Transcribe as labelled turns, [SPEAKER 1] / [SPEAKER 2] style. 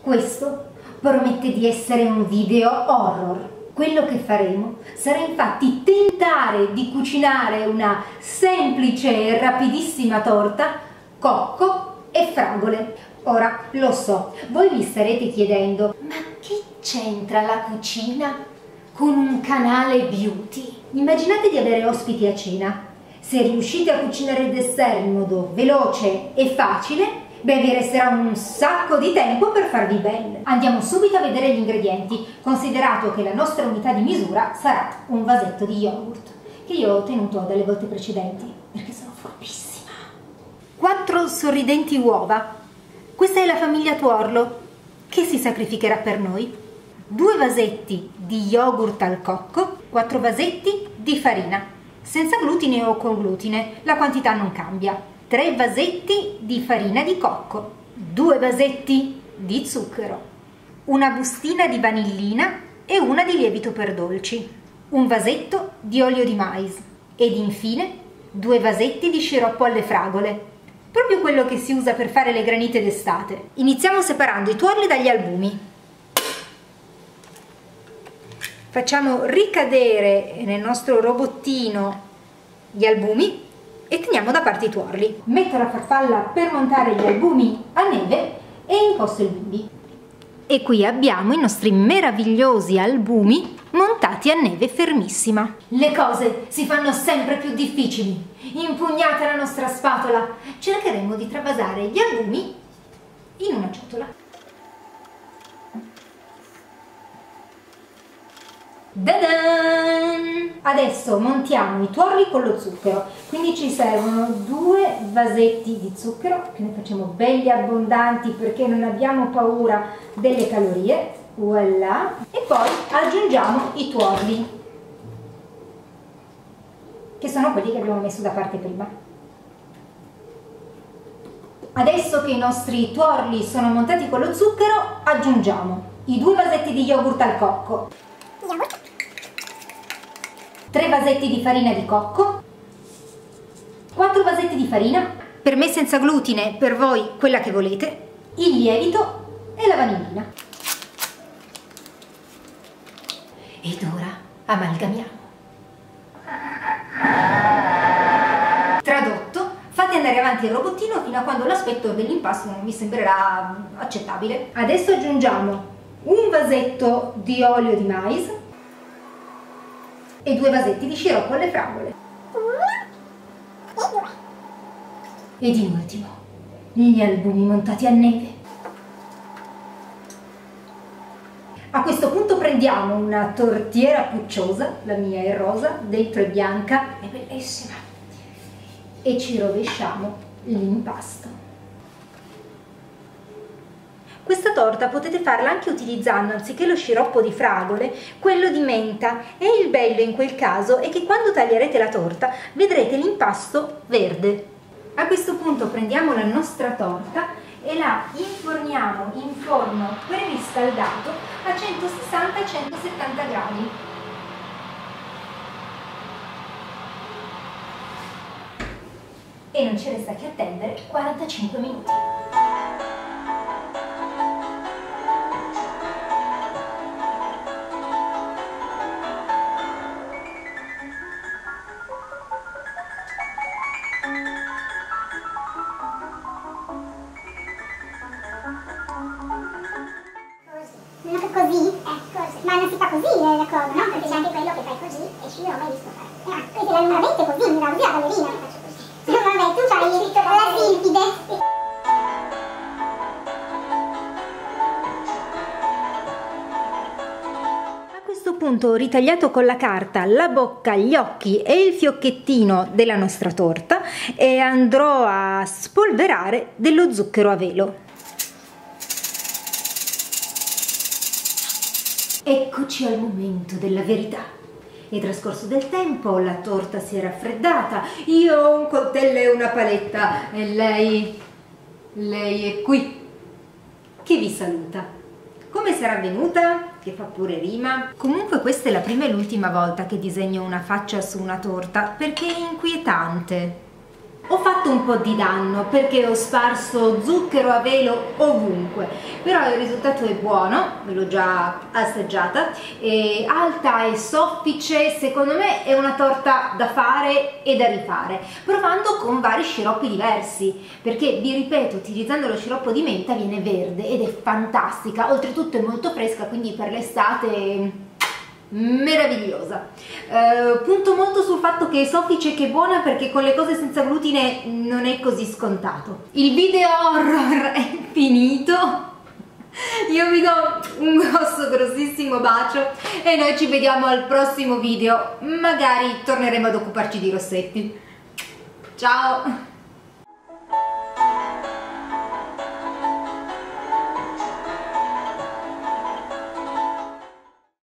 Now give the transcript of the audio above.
[SPEAKER 1] Questo promette di essere un video horror. Quello che faremo sarà infatti tentare di cucinare una semplice e rapidissima torta cocco e fragole. Ora, lo so, voi vi starete chiedendo, ma che c'entra la cucina con un canale beauty? Immaginate di avere ospiti a cena. Se riuscite a cucinare il dessert in modo veloce e facile, beh, vi resterà un sacco di tempo per farvi belle. Andiamo subito a vedere gli ingredienti, considerato che la nostra unità di misura sarà un vasetto di yogurt, che io ho tenuto dalle volte precedenti, perché sono furbissima. 4 sorridenti uova. Questa è la famiglia Tuorlo, che si sacrificherà per noi. 2 vasetti di yogurt al cocco, 4 vasetti di farina, senza glutine o con glutine, la quantità non cambia. 3 vasetti di farina di cocco, 2 vasetti di zucchero, una bustina di vanillina e una di lievito per dolci, un vasetto di olio di mais ed infine 2 vasetti di sciroppo alle fragole, proprio quello che si usa per fare le granite d'estate. Iniziamo separando i tuorli dagli albumi. Facciamo ricadere nel nostro robottino gli albumi e teniamo da parte i tuorli. Metto la farfalla per montare gli albumi a neve e imposto il bimbi. E qui abbiamo i nostri meravigliosi albumi montati a neve fermissima. Le cose si fanno sempre più difficili. Impugnata la nostra spatola, cercheremo di travasare gli albumi in una ciotola. Da-dan! Adesso montiamo i tuorli con lo zucchero, quindi ci servono 2 vasetti di zucchero, che ne facciamo belli abbondanti perché non abbiamo paura delle calorie, voilà, e poi aggiungiamo i tuorli, che sono quelli che abbiamo messo da parte prima. Adesso che i nostri tuorli sono montati con lo zucchero, aggiungiamo i 2 vasetti di yogurt al cocco, 3 vasetti di farina di cocco, 4 vasetti di farina, per me senza glutine, per voi quella che volete, il lievito e la vanillina. Ed ora amalgamiamo. Tradotto, fate andare avanti il robottino fino a quando l'aspetto dell'impasto non vi sembrerà accettabile. Adesso aggiungiamo un vasetto di olio di mais e 2 vasetti di sciroppo alle fragole. Ed in ultimo, gli albumi montati a neve. A questo punto prendiamo una tortiera pucciosa, la mia è rosa, dentro è bianca, è bellissima, e ci rovesciamo l'impasto. Questa torta potete farla anche utilizzando, anziché lo sciroppo di fragole, quello di menta, e il bello in quel caso è che quando taglierete la torta vedrete l'impasto verde. A questo punto prendiamo la nostra torta e la inforniamo in forno preriscaldato a 160-170 gradi. E non ci resta che attendere 45 minuti.
[SPEAKER 2] Così? Così. Ma non si fa così la cosa, no? Perché c'è anche quello che fai così e io non ho mai visto fare. Questa è l'allungamento così, mi va così la ballerina che faccio così. No, vabbè, tu fai la silfide.
[SPEAKER 1] A questo punto ho ritagliato con la carta la bocca, gli occhi e il fiocchettino della nostra torta e andrò a spolverare dello zucchero a velo. Eccoci al momento della verità. È trascorso del tempo, la torta si è raffreddata, io ho un coltello e una paletta e lei è qui, che vi saluta. Come sarà venuta? Che fa pure rima. Comunque questa è la prima e l'ultima volta che disegno una faccia su una torta, perché è inquietante. Ho fatto un po' di danno perché ho sparso zucchero a velo ovunque, però il risultato è buono, ve l'ho già assaggiata, è alta e soffice, secondo me è una torta da fare e da rifare, provando con vari sciroppi diversi, perché vi ripeto, utilizzando lo sciroppo di menta viene verde ed è fantastica, oltretutto è molto fresca, quindi per l'estate meravigliosa. Punto molto sul fatto che è soffice e che è buona, perché con le cose senza glutine non è così scontato. Il video horror è finito, io vi do un grossissimo bacio e noi ci vediamo al prossimo video, magari torneremo ad occuparci di rossetti. Ciao!